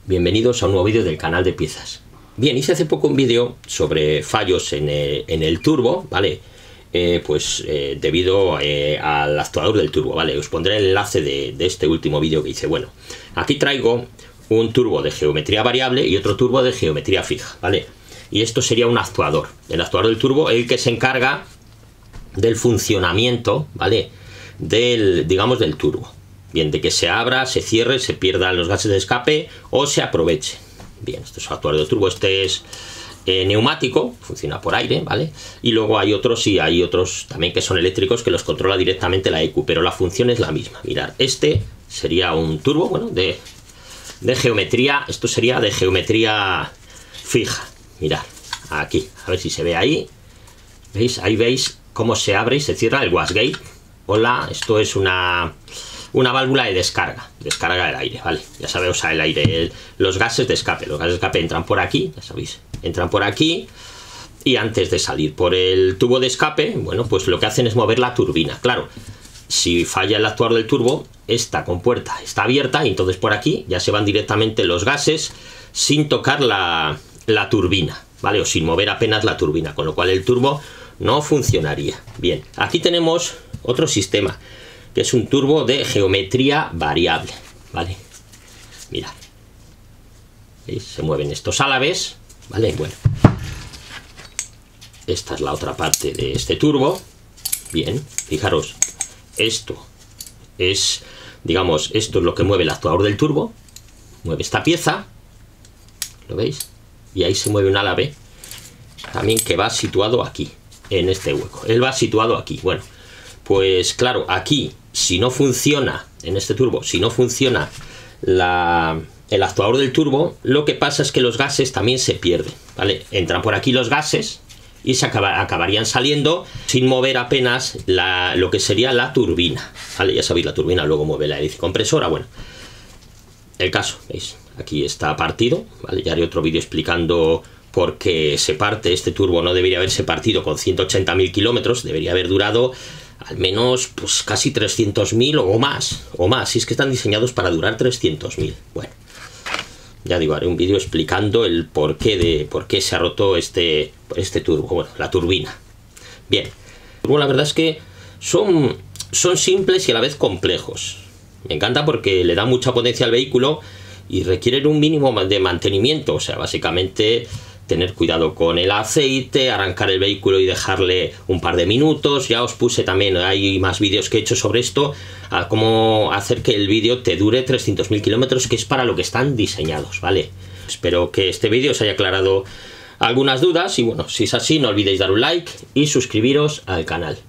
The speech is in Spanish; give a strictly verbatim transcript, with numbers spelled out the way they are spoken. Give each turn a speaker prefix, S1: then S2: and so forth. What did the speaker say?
S1: Bienvenidos a un nuevo vídeo del canal de piezas. Bien, hice hace poco un vídeo sobre fallos en el, en el turbo, ¿vale? Eh, pues eh, debido eh, al actuador del turbo, ¿vale? Os pondré el enlace de, de este último vídeo que hice. Bueno, aquí traigo un turbo de geometría variable y otro turbo de geometría fija, ¿vale? Y esto sería un actuador. El actuador del turbo es el que se encarga del funcionamiento, ¿vale? Del, digamos, del turbo. Bien, de que se abra, se cierre, se pierdan los gases de escape o se aproveche. Bien, esto es el actuador de turbo. Este es eh, neumático, funciona por aire, ¿vale? Y luego hay otros, y hay otros también que son eléctricos, que los controla directamente la E Q, pero la función es la misma. Mirad, este sería un turbo, bueno, de, de geometría, esto sería de geometría fija. Mirad, aquí, a ver si se ve ahí. ¿Veis? Ahí veis cómo se abre y se cierra el wastegate. Hola, esto es una... una válvula de descarga, descarga del aire, ¿vale? Ya sabéis, o sea, el aire, el, los gases de escape, los gases de escape entran por aquí, ya sabéis, entran por aquí y antes de salir por el tubo de escape, bueno, pues lo que hacen es mover la turbina. Claro, si falla el actuador del turbo, esta compuerta está abierta y entonces por aquí ya se van directamente los gases sin tocar la, la turbina, ¿vale? O sin mover apenas la turbina, con lo cual el turbo no funcionaría. Bien, aquí tenemos otro sistema, que es un turbo de geometría variable, ¿vale? Mirad, ¿veis? Se mueven estos álabes, ¿vale? Bueno, esta es la otra parte de este turbo. Bien, fijaros, esto es, digamos, esto es lo que mueve el actuador del turbo, mueve esta pieza, ¿lo veis? Y ahí se mueve un álabe también que va situado aquí, en este hueco. Él va situado aquí. Bueno, pues claro, aquí, si no funciona, en este turbo, si no funciona la, el actuador del turbo, lo que pasa es que los gases también se pierden, ¿vale? Entran por aquí los gases y se acaba, acabarían saliendo sin mover apenas la, lo que sería la turbina, ¿vale? Ya sabéis, la turbina luego mueve la hélice compresora. Bueno, el caso, ¿veis? Aquí está partido, ¿vale? Ya haré otro vídeo explicando por qué se parte. Este turbo no debería haberse partido con ciento ochenta mil kilómetros, debería haber durado al menos pues casi trescientos mil o más, o más, si es que están diseñados para durar trescientos mil. Bueno, ya digo, haré un vídeo explicando el porqué de por qué se ha roto este, este turbo, bueno, la turbina. Bien, bueno, la verdad es que son, son simples y a la vez complejos. Me encanta porque le da mucha potencia al vehículo y requieren un mínimo de mantenimiento, o sea, básicamente tener cuidado con el aceite, arrancar el vehículo y dejarle un par de minutos. Ya os puse también, hay más vídeos que he hecho sobre esto, a cómo hacer que el vídeo te dure trescientos mil kilómetros, que es para lo que están diseñados, ¿vale? Espero que este vídeo os haya aclarado algunas dudas y bueno, si es así, no olvidéis dar un like y suscribiros al canal.